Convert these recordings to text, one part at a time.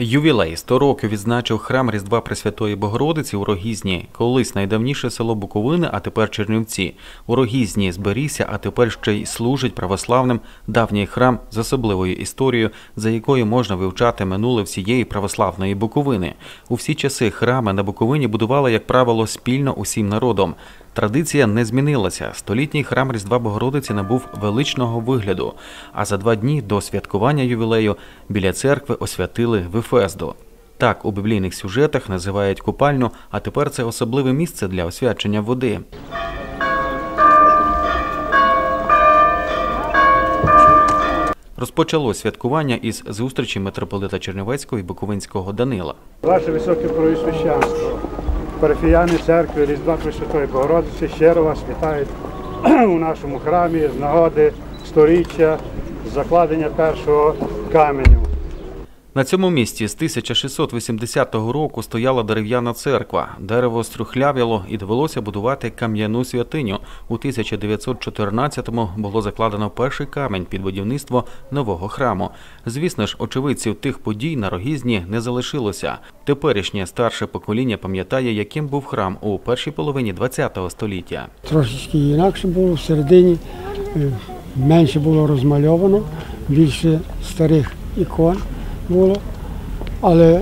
Ювілей 100 років відзначив храм Різдва Пресвятої Богородиці у Рогізні. Колись найдавніше село Буковини, а тепер Чернівці. У Рогізні зберігся, а тепер ще й служить православним давній храм з особливою історією, за якою можна вивчати минуле всієї православної Буковини. У всі часи храми на Буковині будували, як правило, спільно усім народом. Традиція не змінилася. Столітній храм Різдва Богородиці набув величного вигляду, а за 2 дні до святкування ювілею біля церкви освятили Вифезду. Так у біблійних сюжетах називають купальню, а тепер це особливе місце для освячення води. Розпочало святкування із зустрічі митрополита Чернівецького і Буковинського Данила. Ваше Високе Преосвященство, парафіяни церкви Різдва Пресвятої Богородиці щиро вас вітають у нашому храмі з нагоди 100-річчя закладення першого каменю. На цьому місці з 1680 року стояла дерев'яна церква. Дерево струхлявіло і довелося будувати кам'яну святиню. У 1914-му було закладено перший камінь під будівництво нового храму. Звісно ж, очевидців тих подій на Рогізні не залишилося. Теперішнє старше покоління пам'ятає, яким був храм у першій половині ХХ століття. Трошечки інакше було, всередині менше було розмальовано, більше старих ікон було, але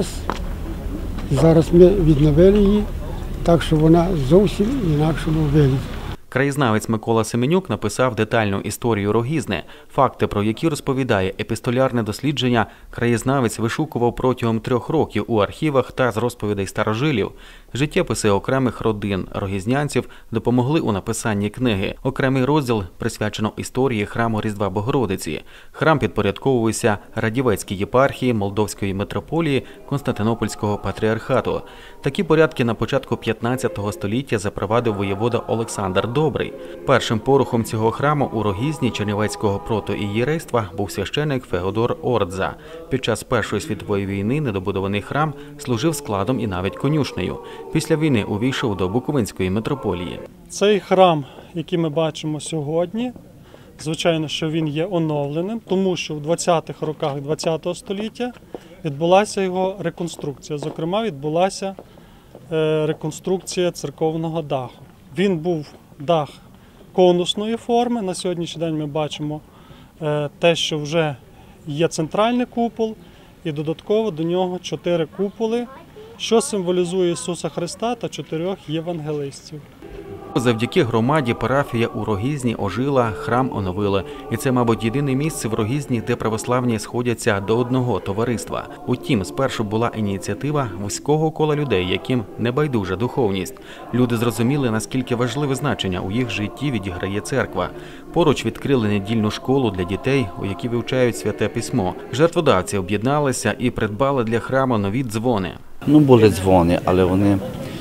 зараз ми відновили її, так що вона зовсім інакшому вигляді. Краєзнавець Микола Семенюк написав детальну історію Рогізни. Факти, про які розповідає епістолярне дослідження, краєзнавець вишукував протягом 3 років у архівах та з розповідей старожилів. Життєписи окремих родин рогізнянців допомогли у написанні книги. Окремий розділ присвячено історії храму Різдва Богородиці. Храм підпорядковувався Радівецькій єпархії, Молдовської митрополії, Константинопольського патріархату. Такі порядки на початку 15 століття запровадив воєвода Олександр Добрий. Першим порухом цього храму у Рогізні Чернівецького протоієрейства був священик Феодор Ордза. Під час Першої світової війни недобудований храм служив складом і навіть конюшнею. Після війни увійшов до Буковинської митрополії. Цей храм, який ми бачимо сьогодні, звичайно, що він є оновленим, тому що в 20-х роках ХХ століття відбулася його реконструкція. Зокрема, відбулася реконструкція церковного даху. Він був дах конусної форми. На сьогоднішній день ми бачимо те, що вже є центральний купол, і додатково до нього 4 куполи, що символізує Ісуса Христа та 4 євангелистів. Завдяки громаді парафія у Рогізні ожила, храм оновили. І це, мабуть, єдине місце в Рогізні, де православні сходяться до одного товариства. Утім, спершу була ініціатива вузького кола людей, яким не байдужа духовність. Люди зрозуміли, наскільки важливе значення у їх житті відіграє церква. Поруч відкрили недільну школу для дітей, у якій вивчають Святе Письмо. Жертводавці об'єдналися і придбали для храму нові дзвони. Були дзвони, але вони...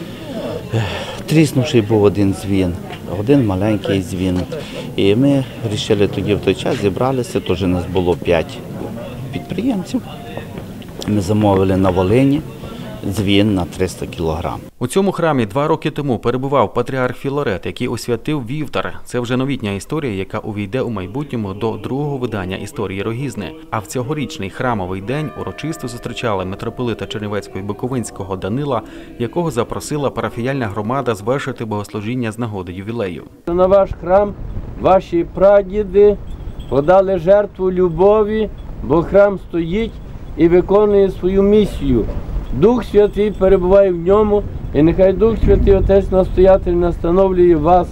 Тріснувший був один дзвін, один маленький дзвін. І ми вирішили тоді в той час, зібралися, теж у нас було 5 підприємців. Ми замовили на Волині дзвін на 300 кілограм. У цьому храмі 2 роки тому перебував патріарх Філарет, який освятив вівтар. Це вже новітня історія, яка увійде у майбутньому до 2-го видання історії Рогізни. А в цьогорічний храмовий день урочисто зустрічали митрополита Чернівецького і Буковинського Данила, якого запросила парафіяльна громада звершити богослужіння з нагоди ювілею. На ваш храм ваші прадіди подали жертву любові, бо храм стоїть і виконує свою місію. Дух Святий перебуває в ньому, і нехай Дух Святий, Отець Настоятель, настановлює вас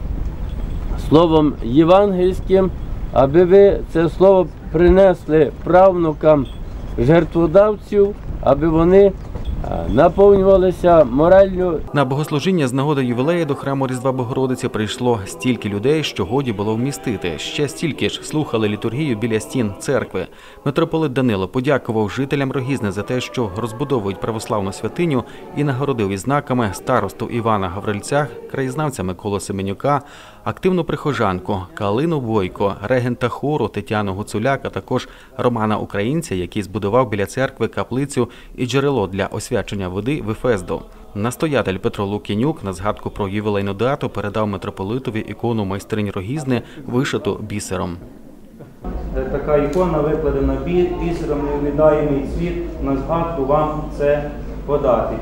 словом євангельським, аби ви це слово принесли правнукам жертводавців, аби вони наповнювалися морально. На богослужіння з нагоди ювілею до храму Різдва Богородиці прийшло стільки людей, що годі було вмістити. Ще стільки ж слухали літургію біля стін церкви. Митрополит Данило подякував жителям Рогізни за те, що розбудовують православну святиню, і нагородив відзнаками старосту Івана Гаврильця, краєзнавця Миколу Семенюка, активну прихожанку Калину Бойко, регента хору Тетяну Гуцуляк, а також Романа Українця, який збудував біля церкви каплицю і джерело для освячення води Вифезду. Настоятель Петро Лук'янюк на згадку про ювілейну дату передав митрополитові ікону майстринь Рогізни, вишиту бісером. така ікона викладена бісером, невмідаємий цвіт, на згадку вам це подати.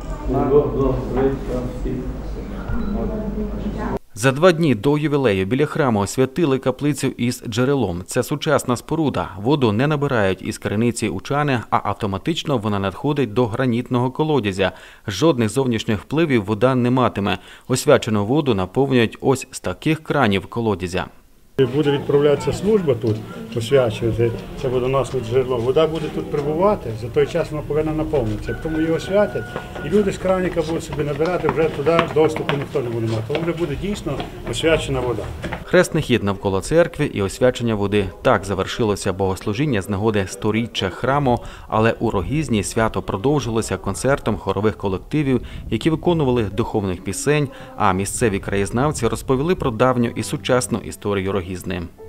За 2 дні до ювілею біля храму освятили каплицю із джерелом. Це сучасна споруда. Воду не набирають із криниці у чани, а автоматично вона надходить до гранітного колодязя. Жодних зовнішніх впливів вода не матиме. Освячену воду наповнюють ось з таких кранів колодязя. Буде відправлятися служба тут, освячувати це водоносне джерело. Вода буде тут прибувати, за той час вона повинна наповнитися. Тому її освятять, і люди з краніка будуть собі набирати, вже туди доступу ніхто не буде мати. Тому вже буде дійсно освячена вода. Хресний хід навколо церкви і освячення води. Так завершилося богослужіння з нагоди 100-річчя храму, але у Рогізні свято продовжилося концертом хорових колективів, які виконували духовних пісень, а місцеві краєзнавці розповіли про давню і сучасну історію Рогізни.